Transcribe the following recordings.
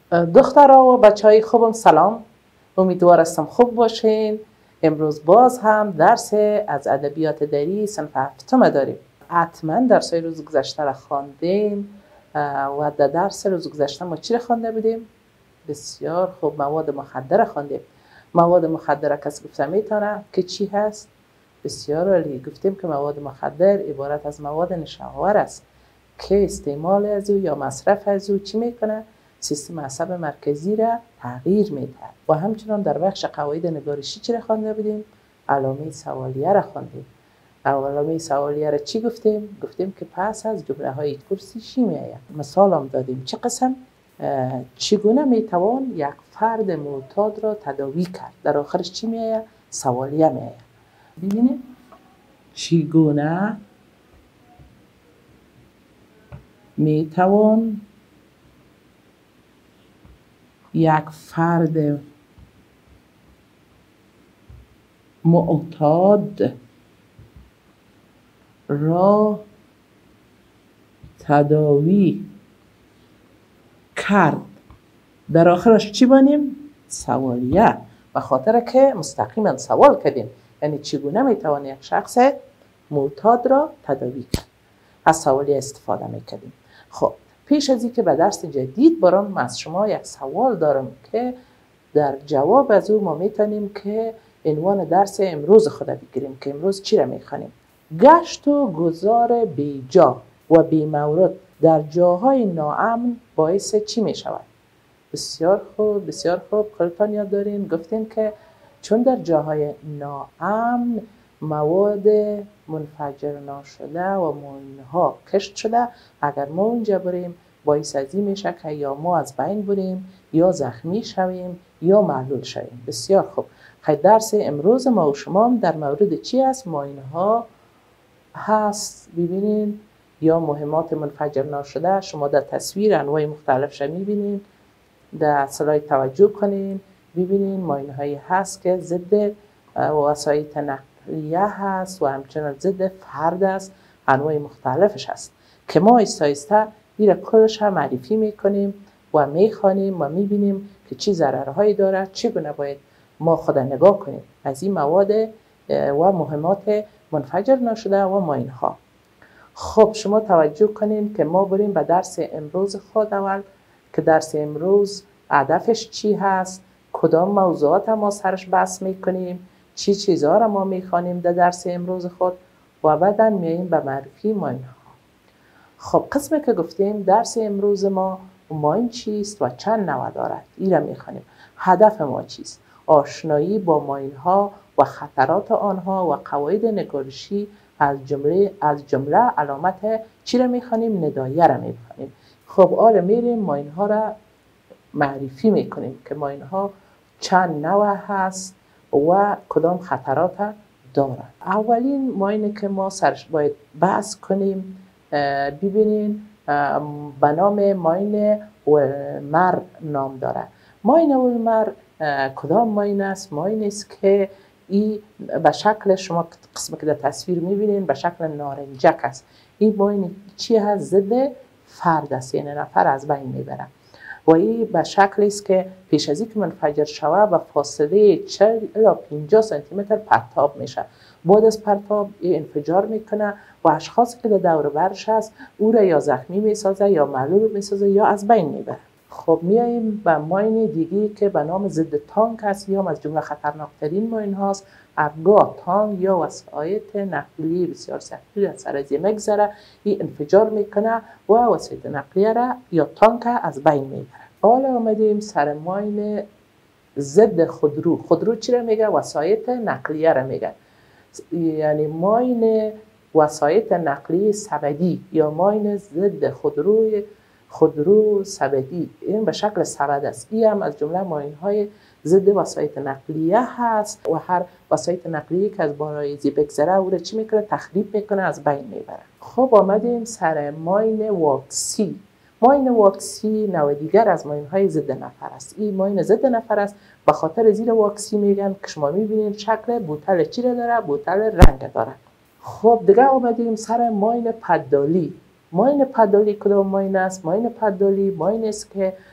دخترها و بچه های خوبم سلام، امیدوار هستم خوب باشین. امروز باز هم درس از ادبیات دری صنف هفتم داریم. حتما درس های روز گذشته را خواندیم و در درس روز گذشته ما چی را خوانده بودیم؟ بسیار خوب، مواد مخدر را خواندیم. مواد مخدر کسی گفته میتونه که چی هست؟ بسیار عالی. گفتیم که مواد مخدر عبارت از مواد نشاور است که استعمال از او یا مصرف از او چی میکنه؟ سیستم عصب مرکزی را تغییر میده. و همچنان در بخش قواعد نگارشی چی را خوانده بودیم؟ علامه سوالیه را خواندیم. علامه سوالیه را چی گفتیم؟ گفتیم که پس از جمله های کرسی چی میآید؟ مثال هم دادیم. چه قسم؟ چگونه میتوان یک فرد معتاد را تداوی کرد؟ در آخرش چی میآید؟ سوالیه میآید. ببینید چگونه میتوان یک فرد معتاد را تداوی کرد؟ در آخرش چی بانیم؟ سوالیه. به خاطر که مستقیما سوال کردیم، یعنی چگونه میتوان یک شخص معتاد را تداوی کرد، از سوالیه استفاده میکردیم. خب پیش از اینکه به درس جدید برم، از شما یک سوال دارم که در جواب از او ما میتونیم که عنوان درس امروز خود بگیریم که امروز چی را میخوانیم. گشت و گذار بیجا و بیمورد در جاهای ناامن باعث چی میشود؟ بسیار خوب، بسیار خوب. خودتان یاد دارین گفتیم که چون در جاهای ناامن مواد منفجر نشده و ماینها کشت شده، اگر ما اونجا بریم باعث از این میشه که یا ما از بین بریم یا زخمی شویم یا معلول شویم. بسیار خوب. خیلی درس امروز ما و شما در مورد چی است؟ ماینها هست. ببینین یا مهمات منفجر نشده. شما در تصویر انواع مختلفش میبینین، در سلاید توجه کنین. ببینین ماینهایی هست که ضد وسایط نقلیه هست و همچنان ضد فرد است. انواع مختلفش هست که ما ایستا این کلش هم معرفی میکنیم و میخوانیم و میبینیم که چی ضررهایی داره، چگونه باید ما خود نگاه کنیم از این مواد و مهمات منفجر نشده و ماینها. خب شما توجه کنین که ما بریم به درس امروز خود اول، که درس امروز هدفش چی هست، کدام موضوعات ما سرش بحث میکنیم، چی چیزها را ما میخوانیم در درس امروز خود و بعدا میاییم به معرفی ماینها. خب قسمی که گفتیم درس امروز ما ماین چیست و چند نوع دارد، این را میخوانیم. هدف ما چیست؟ آشنایی با ماینها و خطرات آنها و قواعد نگارشی، از جمله علامت چی را میخوانیم؟ ندایه را میخوانیم. خب حالا میریم ماینها را معرفی میکنیم که ماینها چند نوع هست و کدام خطرات دارد. اولین ماینی که ما سرش باید بحث کنیم ببینین به نام ماین ولمر نام داره. ماین ولمر کدام ماین است؟ ماین است که این به شکل شما قسمی که در تصویر میبینین به شکل نارنجک است. این ماین چی هست؟ ضد فرد است، یعنی نفر از بین میبره و این به شکل است که پیش از اینکه منفجر شود و فاصله 40 الی 50 سانتی متر پرتاب میشه. بعد از پرتاب این انفجار میکنه و اشخاصی که در دور برش هست او را یا زخمی میسازه یا معلول میسازه یا از بین میبره. خب میاییم به ماین دیگی که به نام ضد تانک است، یا از جمله خطرناکترین ماین هاست. هرگاه تانک یا وسایط نقلیه بسیار سختی از سر از میگذره، این انفجار میکنه و وسایط نقلیه را یا تانک از بین میبره. حالا آمدیم سر ماین ضد خودرو. خودرو چی را میگه؟ وسایط نقلیه را میگه. یعنی ماین وسایط نقلیه سبدی یا ماین ضد خودرو سبدی، این به شکل سبد است. این هم از جمله ماین های ضد وسایط نقلیه هست و هر وسایط نقلیه که از بالای زی بگذره او را چی میکنه؟ تخریب میکنه، از بین میبره. خب آمدیم سر ماین واکسی. ماین واکسی نوع دیگر از ماین های ضد نفر است. این ماین ضد نفر است، به خاطر زیر واکسی میگن که شما میبینید شکل بوتل چی را داره؟ بوتل رنگ داره. خب دیگه آمدیم سر ماین پدالی. ماین پدالی کدام ماین است؟ ماین پدالی ماین است که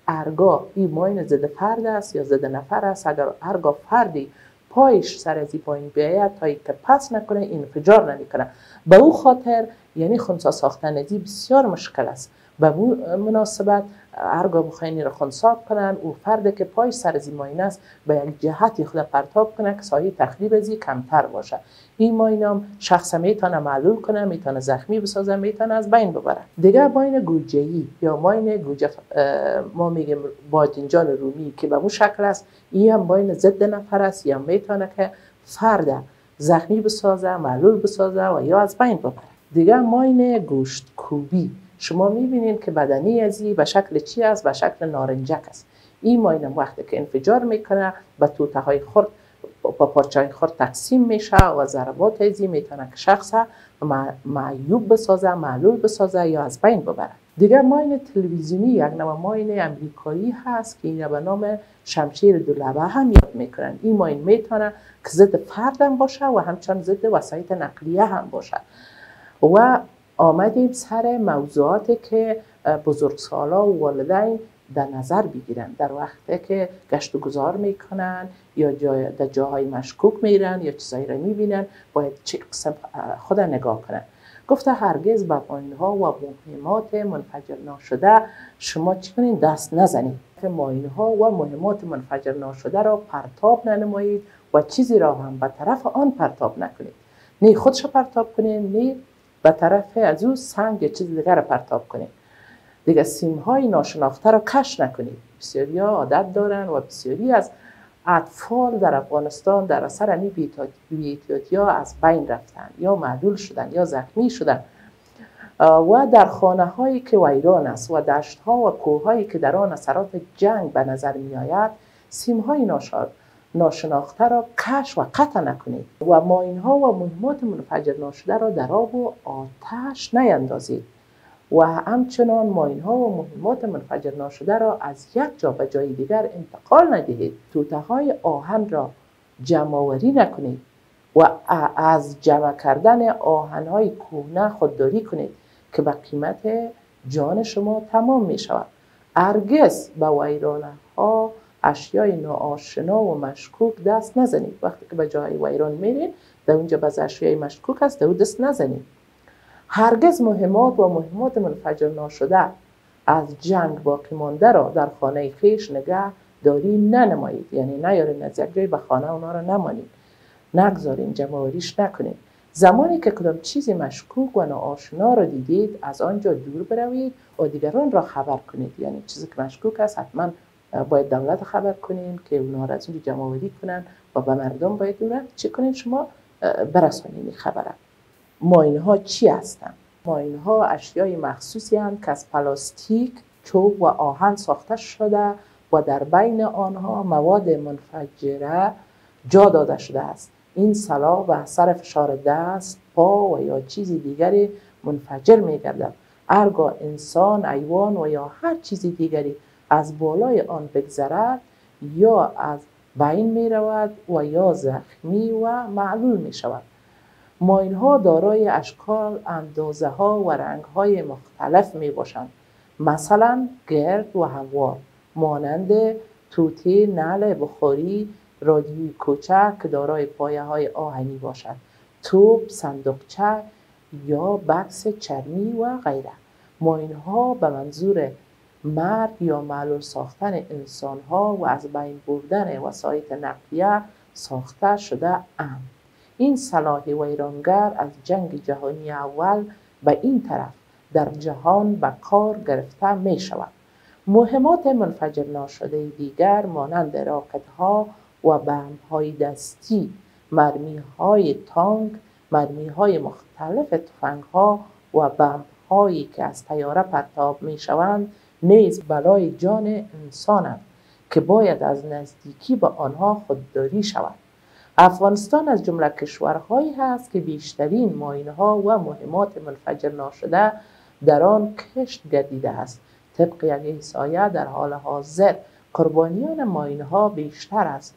هرگاه این ماین ضد فرد است یا ضد نفر است، اگر هرگاه فردی پایش سر از این پایین بیاید تا که پس نکنه انفجار نمیکنه. به او خاطر یعنی خنثی ساختن ازی بسیار مشکل است. به مناسبت هرگاه بخواین را خنثی کنن، او فرد که پایش سر از این ماین است به یک جهتی خود پرتاب کنه که سایه تخریب ازی کمتر باشه. این ماین هم شخص میتونه معلول کنه، میتونه زخمی بسازه، میتونه از بین ببره. دیگه ماین گوجه‌ای یا ماین گوجه ما میگیم باذنجان رومی که به اون شکل است، این هم ماین ضد نفر است، یا میتونه که فرد زخمی بسازه، معلول بسازه و یا از بین ببره. دیگه ماین گوشت کوبی، شما میبینید که بدنی ازی به شکل چی است؟ به شکل نارنجک است. این ماین وقتی که انفجار میکنه به توته های خرد، با پارچه‌های خرد تقسیم میشه و ضربات ازی میتونه که شخص معیوب بسازه، معلول بسازه یا از بین ببره. دیگه ماین تلویزیونی یک نوع ماین امریکایی هست که این به نام شمشیر دولبه هم یاد میکنن. این ماین میتونه که ضد فرد هم باشه و همچنان ضد وسایط نقلیه هم باشه. و آمدیم سر موضوعاتی که بزرگسالا و والدین در نظر بگیرن در وقتی که گشت و گذار میکنن یا در جاهای مشکوک میرن یا چیزایی را میبینن، باید چه قسم خود نگاه کنن. گفته هرگز به ماین‌ها و مهمات منفجر ناشده شما چی کنین؟ دست نزنید. ماین‌ها و مهمات منفجر ناشده را پرتاب ننمایید و چیزی را هم به طرف آن پرتاب نکنید. نه خودش پرتاب کنید، نه به طرف از او سنگ یا چیز دیگر را پرتاب کنید. دیگه سیم‌های ناشناخته را کش نکنید. بسیاری عادت دارن و بسیاری از اطفال در افغانستان در اثر این بی‌احتیاطی از بین رفتن یا معلول شدن یا زخمی شدن. و در خانه هایی که ویران است و دشت ها و کوه هایی که در آن اثرات جنگ به نظر می آید، سیم های ناشناخته را کش و قطع نکنید و ماین ها و مهمات منفجر ناشده را در آب و آتش نیندازید و همچنان ماین ها و مهمات منفجر ناشده را از یک جا به جای دیگر انتقال ندهید. توته های آهن را جمع آوری نکنید و از جمع کردن آهن های کهنه خودداری کنید که به قیمت جان شما تمام می شود. هرگز به ویرانه ها اشیای ناآشنا و مشکوک دست نزنید. وقتی که به جای ویران میرید در اونجا بعض اشیای مشکوک است، در اون دست نزنید. هرگز مهمات و مهمات منفجر ناشده از جنگ باقی مانده را در خانه خویش نگه داری ننمایید. یعنی نیارین از یک جای به خانه اونا را نمانید، نگذارین، جمع آوریش نکنید. زمانی که کدام چیزی مشکوک و ناآشنا را دیدید از آنجا دور بروید و دیگران را خبر کنید. یعنی چیزی که مشکوک است حتما باید دولت خبر کنین که اونا را از اونجا جمع آوری کنن و به مردم باید اون چی کنین؟ شما برسانید خبره. ماین ها چی هستند؟ ماین ها اشیای مخصوصی هستند که از پلاستیک، چوب و آهن ساخته شده و در بین آنها مواد منفجره جا داده شده است. این صلاح به اثر فشار دست، پا و یا چیزی دیگری منفجر می گردد. هرگاه انسان، حیوان و یا هر چیزی دیگری از بالای آن بگذرد یا از بین می رود و یا زخمی و معلول می شود. ماین ها دارای اشکال، اندازه ها و رنگ های مختلف می باشند. مثلا گرد و هموار مانند توتی، نعل بخاری، رادیوی کوچک که دارای پایه های آهنی باشد، توپ، صندوقچه یا بکس چرمی و غیره. ماین ها به منظور مرگ یا معلول ساختن انسان ها و از بین بردن وسایط نقلیه ساخته شده اند. این سلاح ویرانگر از جنگ جهانی اول به این طرف در جهان به کار گرفته می شود. مهمات منفجر ناشده دیگر مانند راکت ها و بمب های دستی، مرمی های تانک، مرمی های مختلف تفنگ ها و بمب هایی که از طیاره پرتاب می شوند نیز برای جان انسانند که باید از نزدیکی به آنها خودداری شود. افغانستان از جمله کشورهایی هست که بیشترین ماین‌ها و مهمات منفجر ناشده در آن کشت گردیده است. طبق یک احصایه در حال حاضر قربانیان ماین‌ها بیشتر از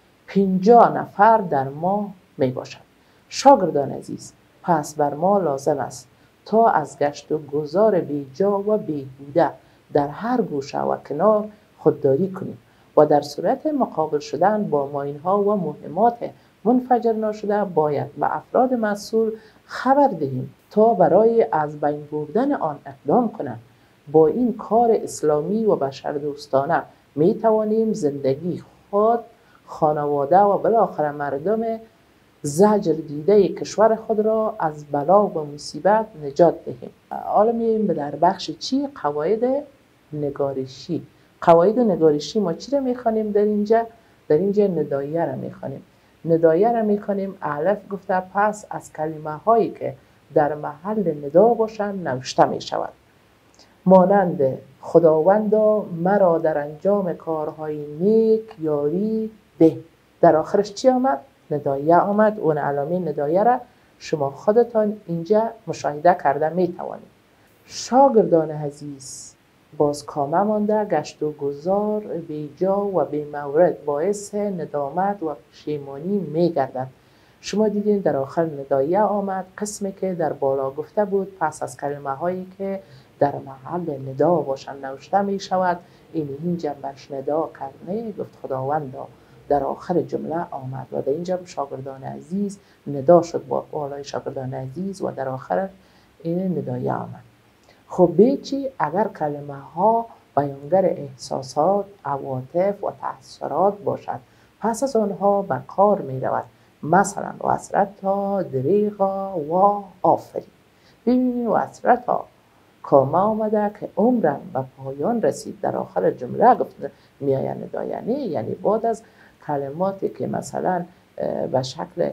50 نفر در ماه می باشد. شاگردان عزیز، پس بر ما لازم است تا از گشت و گذار بیجا و بیهوده در هر گوشه و کنار خودداری کنیم و در صورت مقابل شدن با ماین‌ها و مهمات منفجر ناشده باید به افراد مسئول خبر دهیم تا برای از بین بردن آن اقدام کنند. با این کار اسلامی و بشردوستانه می توانیم زندگی خود، خانواده و بالاخره مردم زجر دیده کشور خود را از بلا و مصیبت نجات دهیم. حالا می‌ریم در بخش چی؟ قواعد نگارشی. قواعد نگارشی ما چی را می‌خوانیم در اینجا؟ در اینجا ندایه را می‌خوانیم. ندایه را می‌خوانیم. الف گفته پس از کلمه هایی که در محل ندا باشند نوشته می‌شود. مانند خداوندا مرا در انجام کارهای نیک یاری ده. در آخرش چی آمد؟ ندایه آمد. اون علامه ندایه را شما خودتان اینجا مشاهده کرده می توانید. شاگردان عزیز، باز کامه مانده گشت و گذار بیجا و بی‌مورد باعث ندامت و پشیمانی می گردد. شما دیدین در آخر ندایه آمد، قسمی که در بالا گفته بود پس از کلمه هایی که در محل ندا باشند نوشته می شود. اینجا برش ندا کرده گفت خداوندا در آخر جمله آمد و در اینجا شاگردان عزیز ندا شد با بالای شاگردان عزیز و در آخر این ندایه آمد. خب بیچی اگر کلمه ها بیانگر احساسات، عواطف و تأثیرات باشد پس از آنها به کار می رود. مثلا وسرتا، دریغا و آفرین. ببینید وسرتا کامه آمده که عمرم به پایان رسید در آخر جمله گفت میآید ندایه، یعنی بعد از کلماتی که مثلا به شکل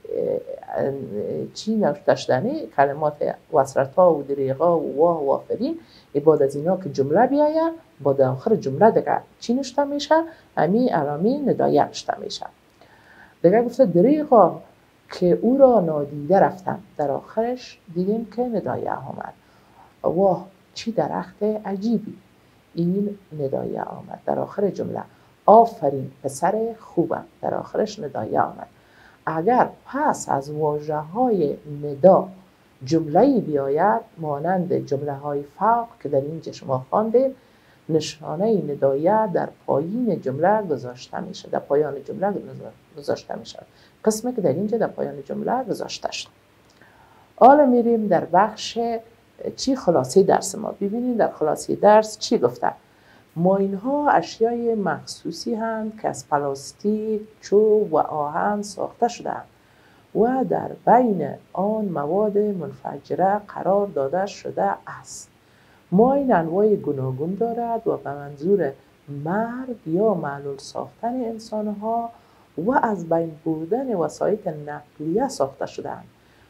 چی نوشته شدنی کلمات وسرتا و دریغا و آفرین بعد از اینا که جمله بیاید بعد آخر جمله دیگه چی نوشته میشه؟ همین علامه ندایه نوشته میشه. دیگه گفته دریغا که او را نادیده رفتم. در آخرش دیدیم که ندایه آمد. واه چی درخت عجیبی. این ندایه آمد در آخر جمله. آفرین پسر خوبم. در آخرش ندایه آمد. اگر پس از واژه های ندا جمله‌ای بیاید مانند جمله های فوق که در اینجا شما خواندید، نشانه ندایه در پایین جمله گذاشته میشه. در پایان جمله گذاشته میشه. قسمی که در اینجا در پایان جمله گذاشته شد. حالا میریم در بخش چی خلاصه درس ما. ببینید در خلاصه درس چی گفته. ماین‌ها اشیای مخصوصی هستند که از پلاستیک، چوب و آهن ساخته شده‌اند و در بین آن مواد منفجره قرار داده شده است. ماین انواع گوناگون دارد و به منظور مرگ یا معلول ساختن انسان‌ها و از بین بردن وسایل نقلیه ساخته شده‌اند.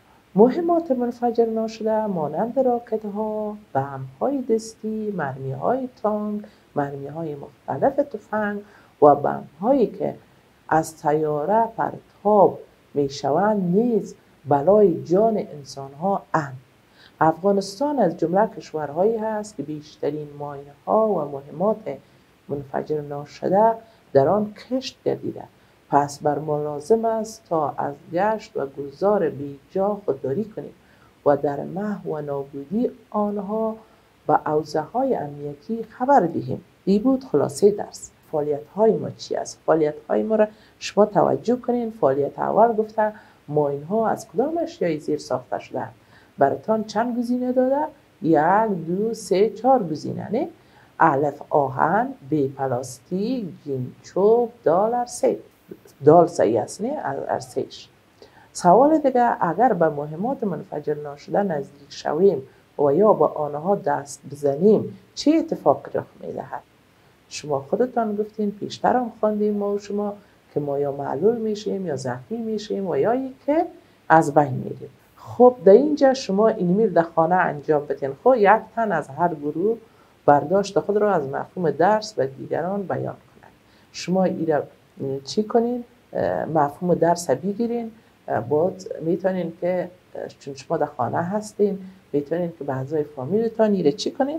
مهمات منفجر ناشده مانند راکت‌ها، بمب‌های دستی، مرمی‌های تانک، مرمی‌های مختلف تفنگ و بمب‌هایی که از طیاره پرتاب می‌شوند نیز بلای جان انسان‌ها اند. افغانستان از جمله کشورهایی هست که بیشترین ماین‌ها و مهمات منفجر ناشده در آن کشت گردیده. پس بر ما لازم است تا از گشت و گذار بیجا خودداری کنیم و در محو و نابودی آنها به اوضاع‌های امنیتی خبر دهیم. این بود خلاصه درس. فعالیت‌های ما چی است؟ فعالیت‌های ما را شما توجه کنین. فعالیت اول گفته ماین‌ها از کدام اشیای زیر ساخته شده‌اند. براتان چند گزینه داده؟ 1 2 3 4 گزینه نه؟ الف آهن، ب پلاستیک، جیم چوب، دال ارسه. دال صحیح است نه؟ ارسهش. سوال دیگه اگر به مهمات منفجر ناشده نزدیک شویم و یا با آنها دست بزنیم چه اتفاقی رخ می‌دهد؟ شما خودتان گفتین، پیشتر هم خواندیم ما و شما که ما یا معلول میشیم یا زخمی میشیم و یا که از بین میریم. خب در اینجا شما این میل در خانه انجام بدین. خب یک تن از هر گروه برداشت خود را از مفهوم درس و دیگران بیان کنند. شما ایرا چی کنین؟ مفهوم درس بگیرین. بعد میتونین که چون شما در خانه هستین میتونین که به اعضای فامیلتان ایره چی کنین؟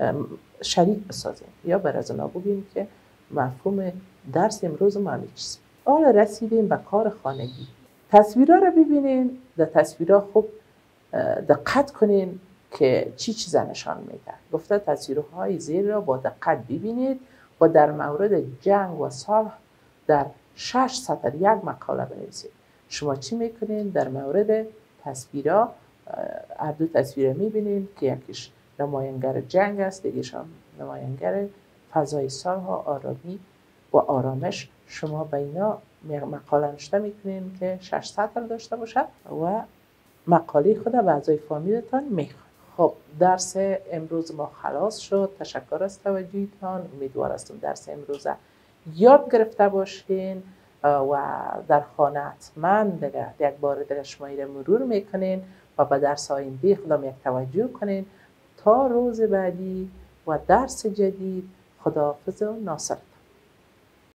شریک بسازین یا برای اونا بگین که مفهوم درس امروز ما همین چیز. حالا رسیدیم به کار خانگی. تصویرها رو ببینین. در تصویرها خوب دقت کنین که چی چیزا نشان میده. گفته تصویرهای زیر را با دقت ببینید و در مورد جنگ و صلح در 6 سطر یک مقاله بنویسید. شما چی میکنین؟ در مورد تصویرها، هر دو تصویر میبینین که یکیش نماینگر جنگ است، دیگه‌ش هم نماینگر فضای صلح و آرامی و آرامش. شما به اینا مقاله نوشته میکنین که 6 سطر داشته باشد و مقاله خود به اعضای فامیلتان میخوان. خب درس امروز ما خلاص شد. تشکر از توجهتان. امیدوار هستم درس امروز یاد گرفته باشین و در خانه حتما یک بار دیگه شما را مرور میکنین و به درس آینده خودم یک توجه کنین. تا روز بعدی و درس جدید، خداحافظ و ناصر.